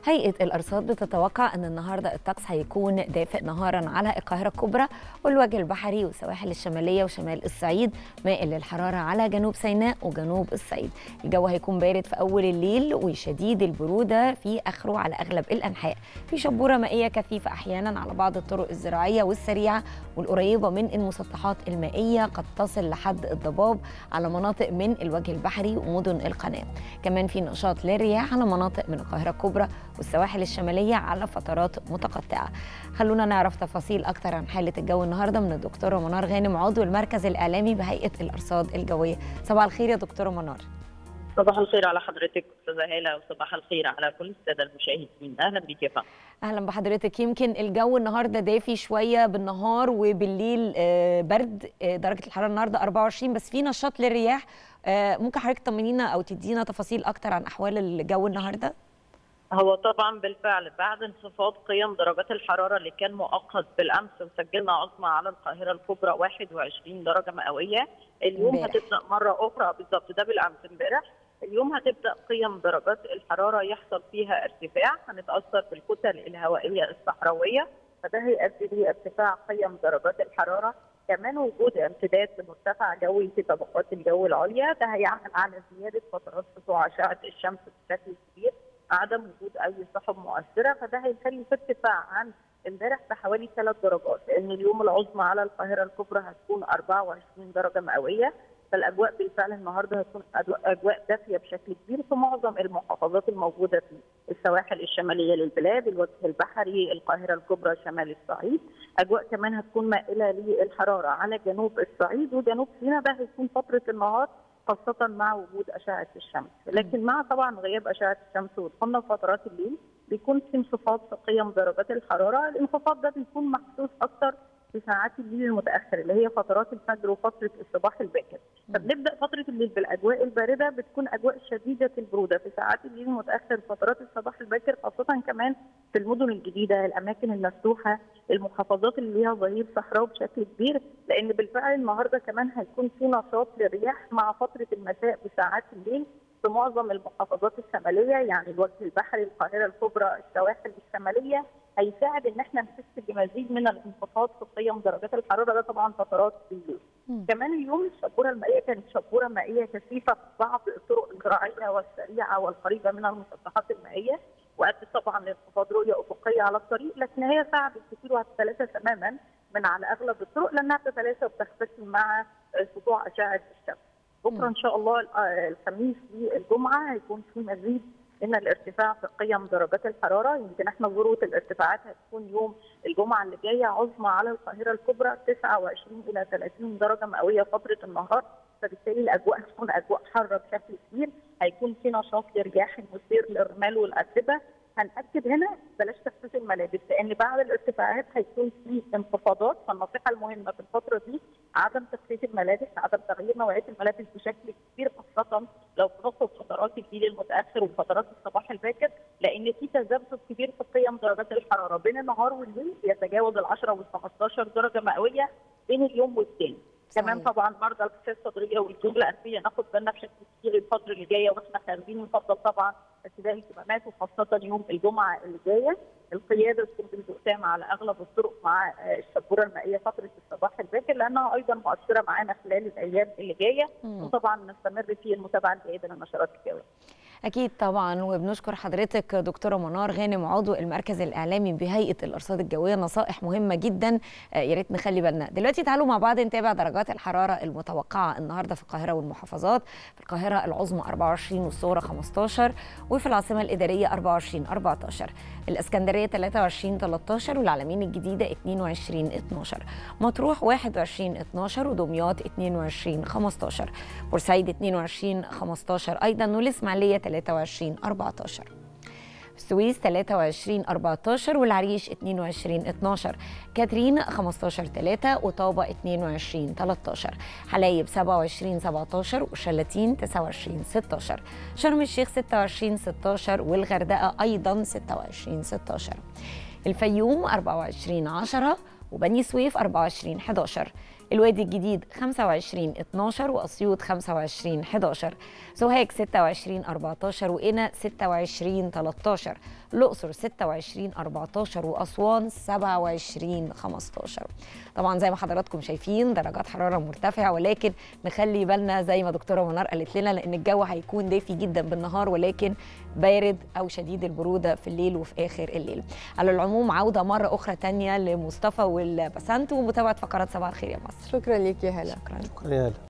هيئة الأرصاد بتتوقع أن النهاردة الطقس هيكون دافئ نهارا على القاهرة الكبرى والوجه البحري والسواحل الشمالية وشمال الصعيد، مائل للحرارة على جنوب سيناء وجنوب الصعيد. الجو هيكون بارد في أول الليل وشديد البرودة في آخره على أغلب الأنحاء، في شبورة مائية كثيفة أحيانا على بعض الطرق الزراعية والسريعة والقريبة من المسطحات المائية، قد تصل لحد الضباب على مناطق من الوجه البحري ومدن القناة. كمان في نشاط للرياح على مناطق من القاهرة الكبرى والسواحل الشمالية على فترات متقطعة. خلونا نعرف تفاصيل أكتر عن حالة الجو النهاردة من الدكتورة منار غانم، عضو المركز الإعلامي بهيئة الأرصاد الجوية. صباح الخير يا دكتورة منار. صباح الخير على حضرتك استاذه هاله، وصباح الخير على كل الساده المشاهدين. اهلا بك يا فندم. اهلا بحضرتك. يمكن الجو النهارده دافي شويه بالنهار وبالليل برد، درجه الحراره النهارده 24، بس في نشاط للرياح. ممكن حضرتك تطمنينا او تدينا تفاصيل اكتر عن احوال الجو النهارده؟ هو طبعا بالفعل بعد انخفاض قيم درجات الحراره اللي كان مؤقت بالامس، وسجلنا عظمى على القاهره الكبرى 21 درجه مئويه. اليوم هتبدا مره اخرى، بالظبط ده بالامس امبارح. اليوم هتبدا قيم درجات الحراره يحصل فيها ارتفاع، هنتاثر بالكتل الهوائيه الصحراويه، فده هيؤدي لارتفاع قيم درجات الحراره. كمان وجود امتداد لمرتفع جوي في طبقات الجو العليا، ده هيعمل على زياده فترات سطوع اشعه الشمس بشكل كبير، عدم وجود اي سحب مؤثره، فده هيخلي في ارتفاع عن امبارح بحوالي 3 درجات، لان اليوم العظمى على القاهره الكبرى هتكون 24 درجه مئويه. فالاجواء بالفعل النهارده هتكون اجواء دافيه بشكل كبير في معظم المحافظات الموجوده في السواحل الشماليه للبلاد، الوجه البحري، القاهره الكبرى، شمال الصعيد. اجواء كمان هتكون مائله للحراره على جنوب الصعيد وجنوب سيناء، ده هيكون فتره النهار خاصه مع وجود اشعه الشمس، لكن مع طبعا غياب اشعه الشمس ودخولنا في فترات الليل بيكون في انخفاض في قيم درجات الحراره. الانخفاض ده بيكون محسوس اكثر في ساعات الليل المتاخر اللي هي فترات الفجر وفتره الصباح الباكر. فبنبدا فتره الليل بالاجواء البارده، بتكون اجواء شديده البروده في ساعات الليل المتاخر، فترات الصباح الباكر، خاصه كمان في المدن الجديده، الاماكن المفتوحه، المحافظات اللي ليها ظهير صحراوي بشكل كبير، لان بالفعل النهارده كمان هيكون في نشاط للرياح مع فتره المساء بساعات الليل في معظم المحافظات الشماليه، يعني الوجه البحري، القاهره الكبرى، السواحل الشماليه، هيساعد ان احنا نحس بمزيد من الانخفاض في قيم درجات الحراره، ده طبعا فترات بالليل. كمان اليوم الشبوره المائيه كانت شبوره مائيه كثيفه في بعض الطرق الزراعيه والسريعه والقريبه من المسطحات المائيه، وادت طبعا لانخفاض رؤيه افقيه على الطريق، لكن هي ساعدت كثير وهتتلاشى تماما من على اغلب الطرق لانها بتتلاشى وبتختفي مع سطوع اشعه الشمس. بكره ان شاء الله الخميس والجمعه هيكون في مزيد من الارتفاع في قيم درجات الحراره. يمكن احنا ذروه الارتفاعات هتكون يوم الجمعه اللي جايه، عظمى على القاهره الكبرى 29 الى 30 درجه مئويه فتره النهار، فبالتالي الاجواء هتكون اجواء حاره بشكل كبير، هيكون في نشاط لرياح مثير للرمال والاتربه. هنأكد هنا بلاش تخفيف الملابس، لان بعد الارتفاعات هيكون في انخفاضات، فالنصيحه المهمه في الفتره دي عدم تخفيف الملابس، عدم تغيير نوعيه الملابس بشكل كبير، خاصه لو بنخرج فترات الليل المتاخر وفترات الصباح الباكر، لان في تذبذب كبير في قيم درجات الحراره بين النهار والليل، يتجاوز ال 10 وال 15 درجه مئويه بين اليوم والتاني. كمان طبعا مرضى القشره الصدريه والجيوب الانفيه ناخد بالنا بشكل كبير الفتره اللي جايه واحنا خارجين، يفضل طبعا ارتداء الكمامات، وخاصه يوم الجمعه اللي جايه. القياده تكون بالتزام على اغلب الطرق مع الشبوره المائيه فتره الصباح الباكر، لانها ايضا مؤثره معانا خلال الايام اللي جايه، وطبعا نستمر في المتابعه الجيده للنشرات الجويه. أكيد طبعا، وبنشكر حضرتك دكتورة منار غانم، عضو المركز الإعلامي بهيئة الأرصاد الجوية. نصائح مهمة جدا يا ريت نخلي بالنا. دلوقتي تعالوا مع بعض نتابع درجات الحرارة المتوقعة النهاردة في القاهرة والمحافظات. في القاهرة العظمى 24 والصغرى 15، وفي العاصمة الإدارية 24 14، الإسكندرية 23 13، والعلمين الجديدة 22 12، مطروح 21 12، ودمياط 22 15، بورسعيد 22 15 أيضا، والإسماعيلية 23 14، السويس 23 14، والعريش 22 12، كاترين 15 3، وطابة 22 13، حلايب 27 17، وشلاتين 29 16، شرم الشيخ 26 16، والغردقة أيضا 26 16، الفيوم 24 10، وبني سويف 24 11، الوادي الجديد 25 12، وأسيوط 25 11، سوهاج 26 14، وقنا 26 13، الأقصر 26 14 وأسوان 27 15. طبعا زي ما حضراتكم شايفين درجات حرارة مرتفعة، ولكن نخلي بالنا زي ما دكتورة منار قالت لنا، لأن الجو هيكون دافي جدا بالنهار ولكن بارد أو شديد البرودة في الليل وفي آخر الليل. على العموم عودة مرة أخرى تانية لمصطفى والبسنت ومتابعة فقرات صباح الخير يا مصر. شكرا ليك يا هلا. شكرا. شكرا يا هلا.